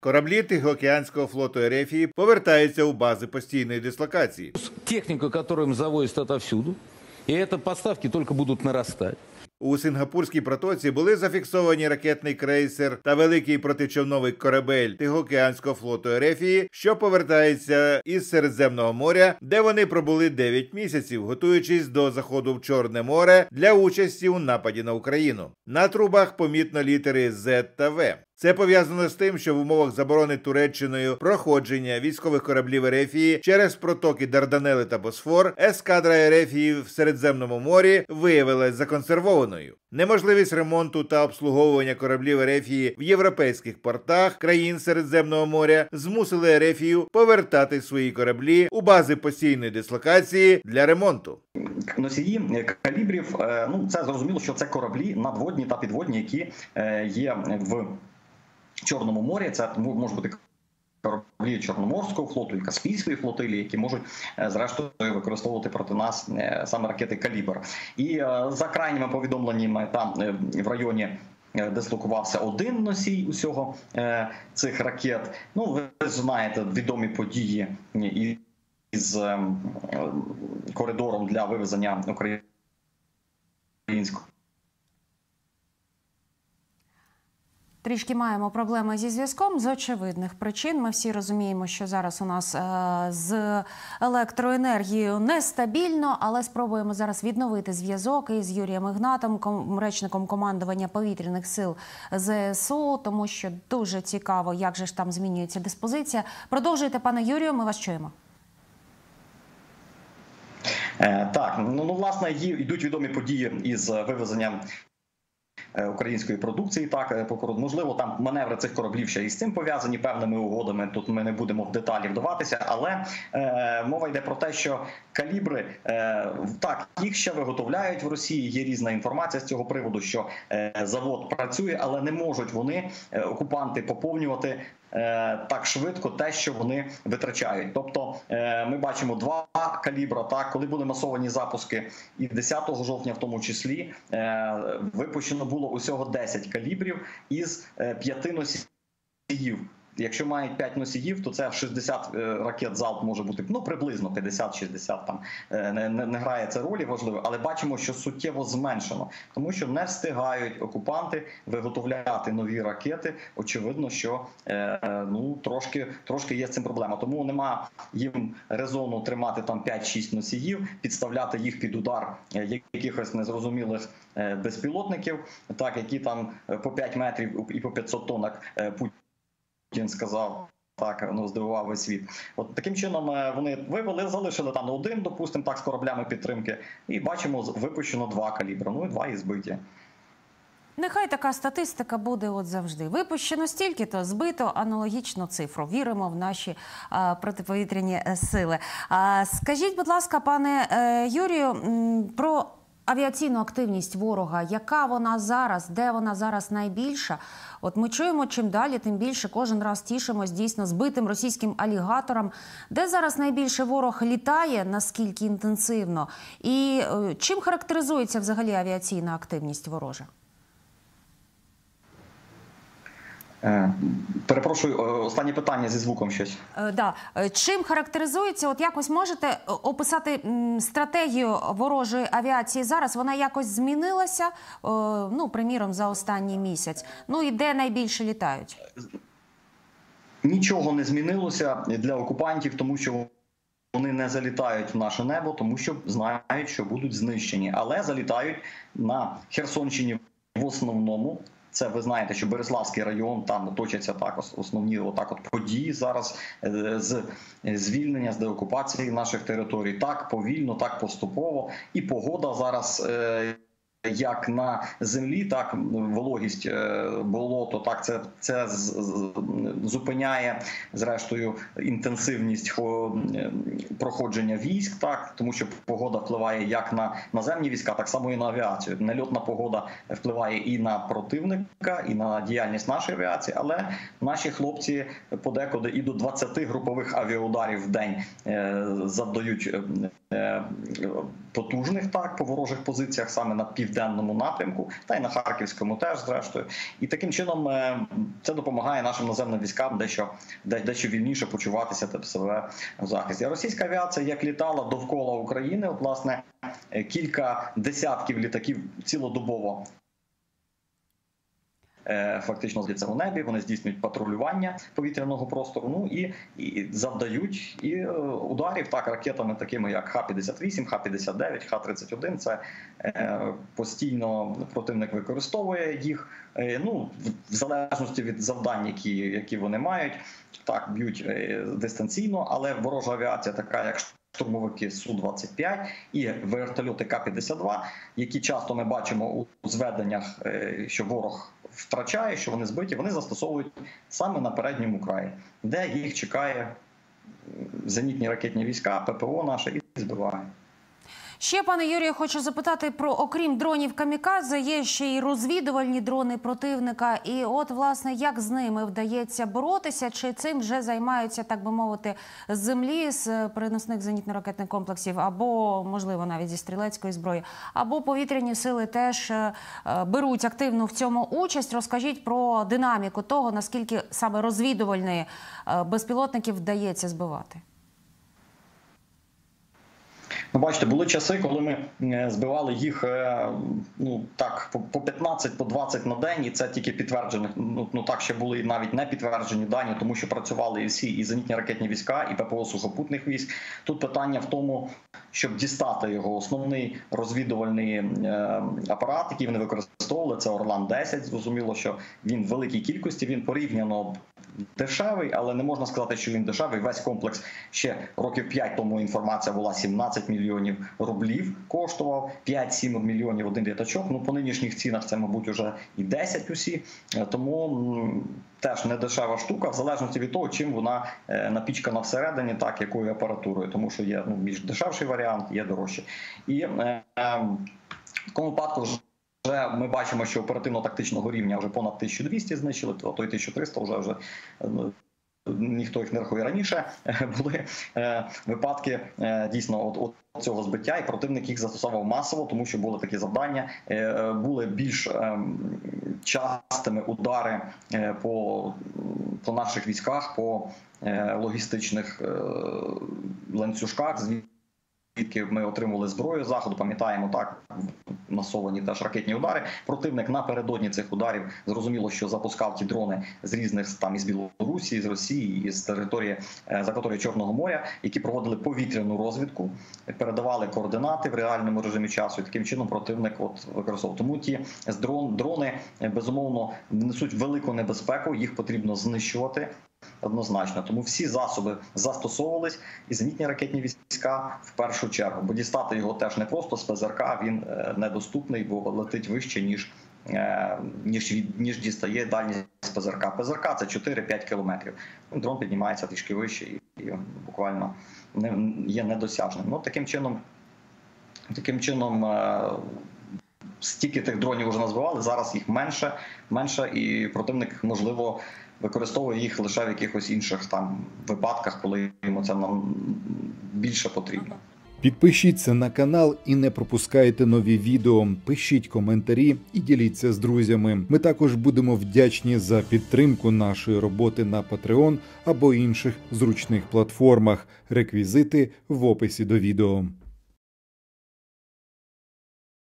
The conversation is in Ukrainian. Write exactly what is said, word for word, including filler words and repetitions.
Кораблі Тихоокеанського флоту Ерефії повертаються у бази постійної дислокації. Техніка, яку їм завозять отовсюду, і ці поставки тільки будуть наростати. У Сінгапурській протоці були зафіксовані ракетний крейсер та великий протичовновий корабель Тихоокеанського флоту Ерефії, що повертається із Середземного моря, де вони пробули дев'ять місяців, готуючись до заходу в Чорне море для участі у нападі на Україну. На трубах помітно літери «Зет» та «В». Це пов'язано з тим, що в умовах заборони Туреччиною проходження військових кораблів Ерефії через протоки Дарданели та Босфор, ескадра Ерефії в Середземному морі виявилась законсервованою. Неможливість ремонту та обслуговування кораблів Ерефії в європейських портах країн Середземного моря змусили Ерефію повертати свої кораблі у бази постійної дислокації для ремонту. Носії калібрів, ну це зрозуміло, що це кораблі надводні та підводні, які є в Чорному морі. Це можуть бути кораблі Чорноморського флоту і Каспійської флотилії, які можуть, зрештою, використовувати проти нас саме ракети «Калібр». І за крайніми повідомленнями, там в районі дислокувався один носій усього цих ракет. Ну, ви знаєте, відомі події із коридором для вивезення українського. Трішки маємо проблеми зі зв'язком з очевидних причин. Ми всі розуміємо, що зараз у нас е, з електроенергією нестабільно, але спробуємо зараз відновити зв'язок із Юрієм Ігнатом, ком, речником командування повітряних сил Зе Ес У, тому що дуже цікаво, як же ж там змінюється диспозиція. Продовжуйте, пане Юрію, ми вас чуємо. Е, так, ну, ну власне, йдуть відомі події із вивезенням української продукції, так, можливо, там маневри цих кораблів ще із цим пов'язані певними угодами, тут ми не будемо в деталі вдаватися, але е, мова йде про те, що калібри, е, так, їх ще виготовляють в Росії, є різна інформація з цього приводу, що е, завод працює, але не можуть вони, е, окупанти, поповнювати так швидко те, що вони витрачають. Тобто ми бачимо два калібра, так, коли були масовані запуски, і десятого жовтня в тому числі випущено було усього десять калібрів із п'яти носіїв. Якщо мають п'ять носіїв, то це шістдесят ракет залп може бути, ну приблизно п'ятдесят-шістдесят, там не, не, не грає це ролі важливо, але бачимо, що суттєво зменшено, тому що не встигають окупанти виготовляти нові ракети. Очевидно, що е, ну трошки, трошки є з цим проблема. Тому нема їм резону тримати там п'ять-шість носіїв, підставляти їх під удар якихось незрозумілих безпілотників, так, які там по п'ять метрів і по п'ятсот тонн Путін Путін сказав, так, ну, здивував весь світ. От таким чином вони вивели, залишили там один, допустимо, так, з кораблями підтримки, і бачимо, випущено два калібри, ну і два і збиті. Нехай така статистика буде от завжди. Випущено стільки-то, збито аналогічну цифру. Віримо в наші а, протиповітряні сили. А, скажіть, будь ласка, пане е, Юрію, про авіаційну активність ворога, яка вона зараз, де вона зараз найбільша? От ми чуємо, чим далі, тим більше, кожен раз тішимось дійсно збитим російським алігатором. Де зараз найбільше ворог літає, наскільки інтенсивно? І е, чим характеризується взагалі авіаційна активність ворожа? Перепрошую, останнє питання зі звуком щось. Е, да. Чим характеризується, от якось можете описати стратегію ворожої авіації зараз? Вона якось змінилася, ну, приміром, за останній місяць? Ну і де найбільше літають? Нічого не змінилося для окупантів, тому що вони не залітають в наше небо, тому що знають, що будуть знищені. Але залітають на Херсонщині в основному. Це ви знаєте, що Береславський район, там точаться так основні отак от події зараз з звільнення, з деокупації наших територій. Так повільно, так поступово. І погода зараз як на землі, так вологість болото, так це, це зупиняє, зрештою, інтенсивність проходження військ, так, тому що погода впливає як на наземні війська, так само і на авіацію. Нельотна погода впливає і на противника, і на діяльність нашої авіації, але наші хлопці подекуди і до двадцяти групових авіаударів в день завдають потужних так по ворожих позиціях саме на південному напрямку, та й на Харківському теж зрештою. І таким чином це допомагає нашим наземним військам дещо, дещо вільніше почуватися та себе в захисті. А російська авіація як літала довкола України, от, власне, кілька десятків літаків цілодобово фактично зліться у небі, вони здійснюють патрулювання повітряного простору, ну і, і завдають і ударів так ракетами такими як Х п'ятдесят вісім, Х п'ятдесят дев'ять, Х тридцять один. Це е, постійно противник використовує їх, е, ну, в залежності від завдань, які, які вони мають, так, б'ють е, дистанційно, але ворожа авіація така, як штурмовики Су двадцять п'ять і вертольоти К п'ятдесят два, які часто ми бачимо у зведеннях, що ворог втрачає, що вони збиті, вони застосовують саме на передньому краї, де їх чекає зенітні ракетні війська, ППО наше, і збиває. Ще, пане Юрію, хочу запитати про, окрім дронів камікадзе, є ще й розвідувальні дрони противника. І от, власне, як з ними вдається боротися? Чи цим вже займаються, так би мовити, з землі, з переносних зенітно-ракетних комплексів, або, можливо, навіть зі стрілецької зброї, або повітряні сили теж беруть активну в цьому участь? Розкажіть про динаміку того, наскільки саме розвідувальні безпілотників вдається збивати. Ну, бачите, були часи, коли ми збивали їх, ну, так, по п'ятнадцять, по двадцять на день, і це тільки підтверджені, ну, ну так, ще були навіть не підтверджені дані, тому що працювали і всі, і зенітні ракетні війська, і ППО сухопутних військ. Тут питання в тому, щоб дістати його основний розвідувальний е, апарат, який вони використовували, це Орлан десять, зрозуміло, що він в великій кількості, він порівняно дешевий, але не можна сказати, що він дешевий. Весь комплекс ще років п'ять тому інформація була сімнадцять мільйонів рублів коштував, п'ять-сім мільйонів один літачок. Ну, по нинішніх цінах це, мабуть, вже і десять усі. Тому м, теж не дешева штука, в залежності від того, чим вона е, напічкана всередині, так, якою апаратурою. Тому що є, ну, більш дешевший варіант, є дорожчий. І е, е, в такому випадку вже Вже ми бачимо, що оперативно-тактичного рівня вже понад тисячу двісті знищили, а то й тисячу триста вже, вже ніхто їх не рахує. Раніше були випадки дійсно от, от цього збиття, і противник їх застосовував масово, тому що були такі завдання, були більш частими удари по, по наших військах, по логістичних ланцюжках, звідки ми отримували зброю з Заходу, пам'ятаємо, так, масовані теж ракетні удари. Противник напередодні цих ударів, зрозуміло, що запускав ті дрони з різних, там, із Білорусі, з Росії, із території, з акваторії Чорного моря, які проводили повітряну розвідку, передавали координати в реальному режимі часу, і таким чином противник от використовував. Тому ті дрон, дрони, безумовно, несуть велику небезпеку, їх потрібно знищувати. Однозначно. Тому всі засоби застосовувались, і зенітні ракетні війська в першу чергу. Бо дістати його теж не просто з ПЗРК, він недоступний, бо летить вище, ніж, ніж, ніж дістає дальність з ПЗРК. ПЗРК – це чотири-п'ять кілометрів. Дрон піднімається трішки вище і, і буквально не, є недосяжним. Ну, таким чином, таким чином стільки тих дронів вже назбивали, зараз їх менше, менше, і противник, можливо, використовує їх лише в якихось інших там випадках, коли йому це нам більше потрібно. Підпишіться на канал і не пропускайте нові відео, пишіть коментарі і діліться з друзями. Ми також будемо вдячні за підтримку нашої роботи на Patreon або інших зручних платформах. Реквізити в описі до відео.